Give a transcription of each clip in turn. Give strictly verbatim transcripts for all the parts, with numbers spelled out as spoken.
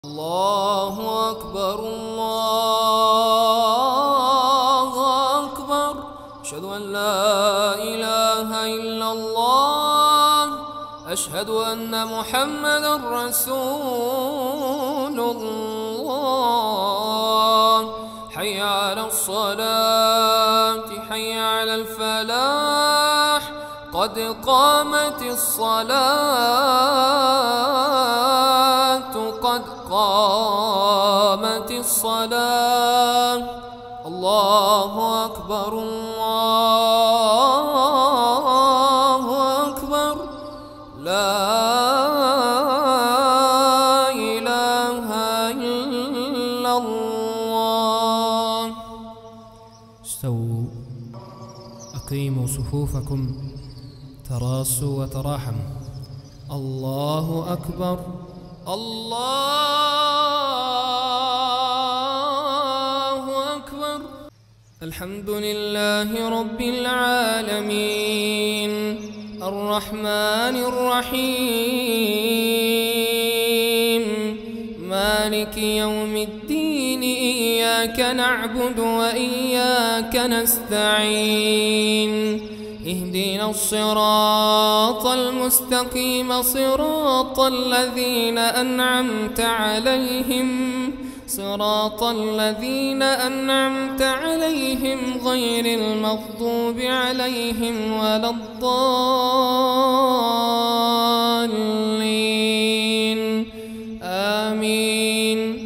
الله أكبر الله أكبر أشهد أن لا إله إلا الله أشهد أن محمدا رسول الله حي على الصلاة حي على الفلاح قد قامت الصلاة قد قامت الصلاة الله أكبر الله أكبر لا إله إلا الله. استووا أقيموا صفوفكم تراصوا وتراحموا. الله أكبر الله أكبر. الحمد لله رب العالمين الرحمن الرحيم مالك يوم الدين إياك نعبد وإياك نستعين اهدنا الصراط المستقيم صراط الذين أنعمت عليهم صراط الذين أنعمت عليهم غير المغضوب عليهم ولا الضالين آمين.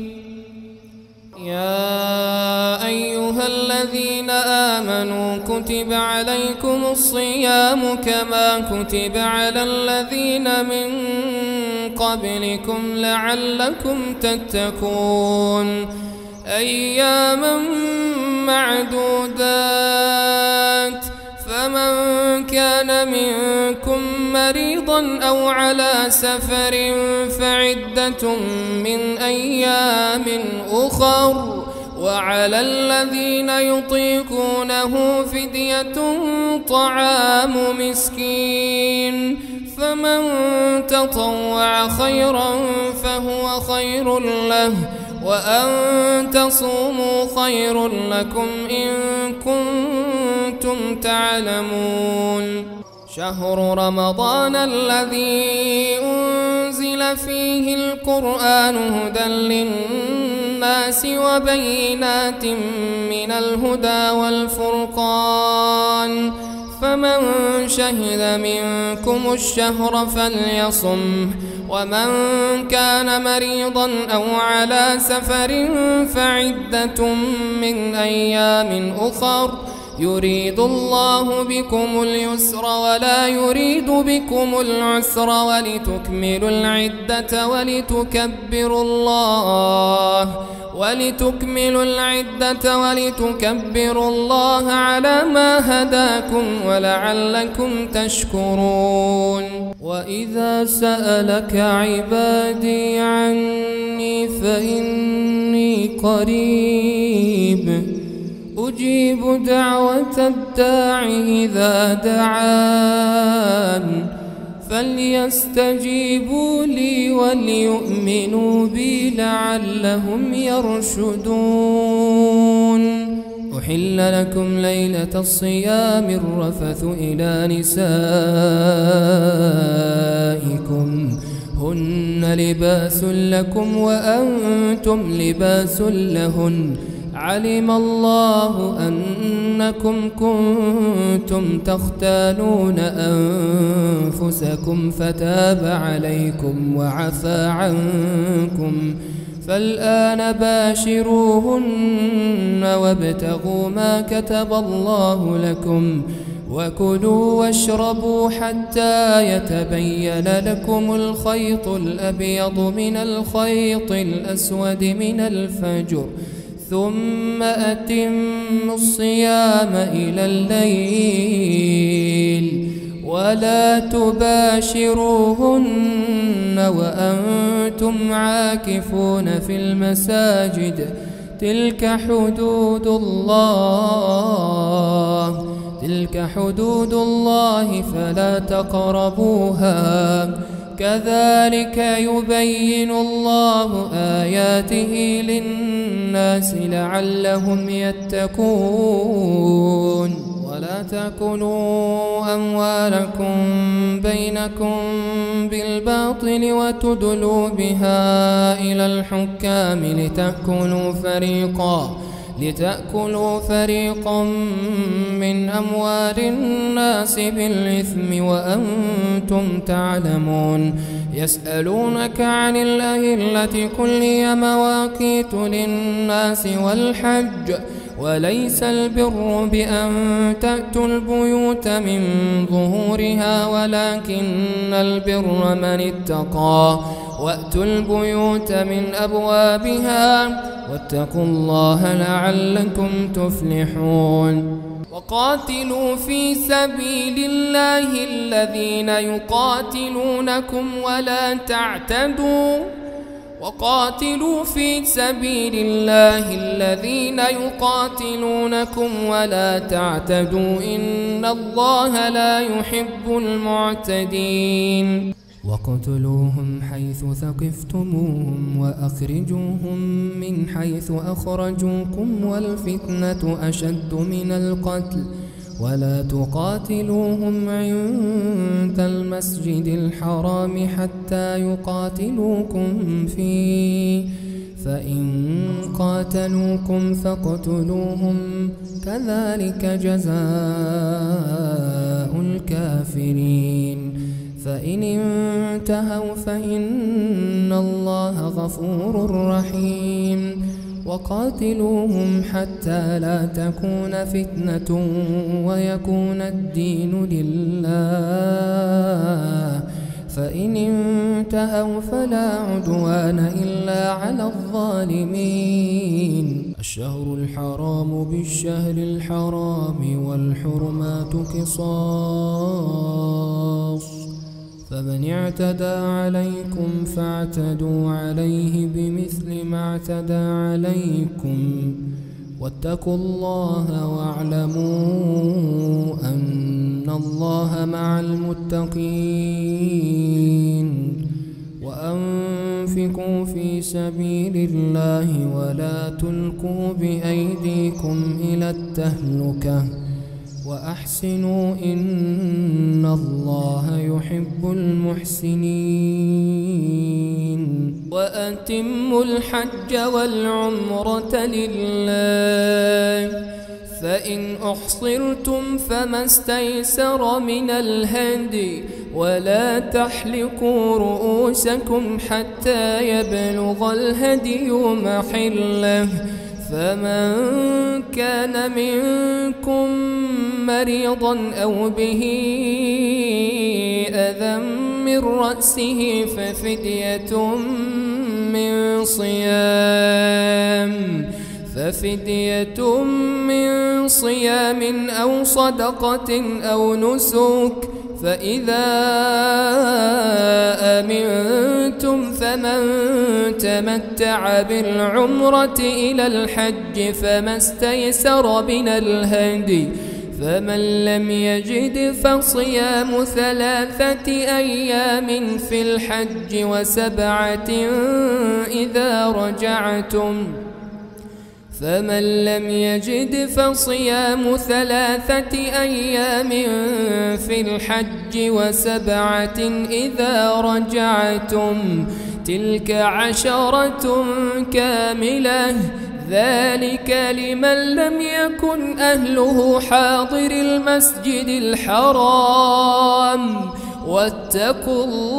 يا أيها الذين آمنوا كتب عليكم الصيام كما كتب على الذين من قبلكم لعلكم تتقون أياما معدودات فمن كان منكم مريضا أو على سفر فعدة من أيام أخر وعلى الذين يطيقونه فدية طعام مسكين فمن تطوع خيرا فهو خير له وأن تصوموا خير لكم إن كنتم تعلمون. شهر رمضان الذي أنزل فيه القرآن هدى للناس وبينات من الهدى والفرقان فمن شهد منكم الشهر فليصمه ومن كان مريضا أو على سفر فعدة من أيام أخر يريد الله بكم اليسر ولا يريد بكم العسر ولتكملوا العدة ولتكبروا الله ولتكملوا العدة ولتكبروا الله على ما هداكم ولعلكم تشكرون. وإذا سألك عبادي عني فإني قريب أجيب دعوة الداع إذا دعان فليستجيبوا لي وليؤمنوا بي لعلهم يرشدون. أحل لكم ليلة الصيام الرفث إلى نسائكم هن لباس لكم وأنتم لباس لهن علم الله أنكم كنتم تختانون أنفسكم فتاب عليكم وعفى عنكم فالآن باشروهن وابتغوا ما كتب الله لكم وكلوا واشربوا حتى يتبين لكم الخيط الأبيض من الخيط الأسود من الفجر ثم أتموا الصيام إلى الليل ولا تباشروهن وأنتم عاكفون في المساجد تلك حدود الله تلك حدود الله فلا تقربوها كذلك يبين الله آياته للناس لعلهم يتقون ولا تأكلوا أموالكم بينكم بالباطل وتدلوا بها إلى الحكام لتأكلوا فريقا لتأكلوا فريقا من أموال الناس بالإثم وأنتم تعلمون يسألونك عن الأهلة قل هي مواقيت للناس والحج وليس البر بأن تأتوا البيوت من ظهورها ولكن البر من اتقى وأتوا البيوت من أبوابها واتقوا الله لعلكم تفلحون وقاتلوا في سبيل الله الذين يقاتلونكم ولا تعتدوا وقاتلوا في سبيل الله الذين يقاتلونكم ولا تعتدوا إن الله لا يحب المعتدين وقتلوهم حيث ثقفتموهم وأخرجوهم من حيث أخرجوكم والفتنة أشد من القتل ولا تقاتلوهم عند المسجد الحرام حتى يقاتلوكم فيه فإن قاتلوكم فاقتلوهم كذلك جزاء الكافرين فإن انتهوا فإن الله غفور رحيم وقاتلوهم حتى لا تكون فتنة ويكون الدين لله فإن انتهوا فلا عدوان إلا على الظالمين الشهر الحرام بالشهر الحرام والحرمات قصاص فمن اعتدى عليكم فاعتدوا عليه بمثل ما اعتدى عليكم واتقوا الله واعلموا أن الله مع المتقين وأنفقوا في سبيل الله ولا تلقوا بأيديكم إلى التهلكة وأحسنوا إن الله يحب المحسنين وأتموا الحج والعمرة لله فإن أحصرتم فما استيسر من الهدي ولا تحلقوا رؤوسكم حتى يبلغ الهدي محله فمن كان منكم مريضا أو به أذى من رأسه ففدية من صيام ففدية من صيام أو صدقة أو نسك فإذا أمنتم فمن تمتع بالعمرة إلى الحج فما استيسر من الهدي فمن لم يجد فصيام ثلاثة أيام في الحج وسبعة إذا رجعتم فمن لم يجد فصيام ثلاثة أيام في الحج وسبعة إذا رجعتم تلك عشرة كاملة ذلك لمن لم يكن أهله حاضر المسجد الحرام واتقوا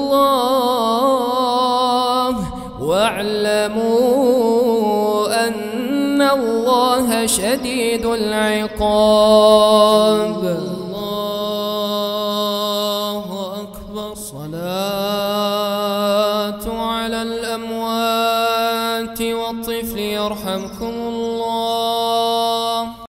الله واعلموا أن الله شديد العقاب الله أكبر صلاة على الأموات والطفل يرحمكم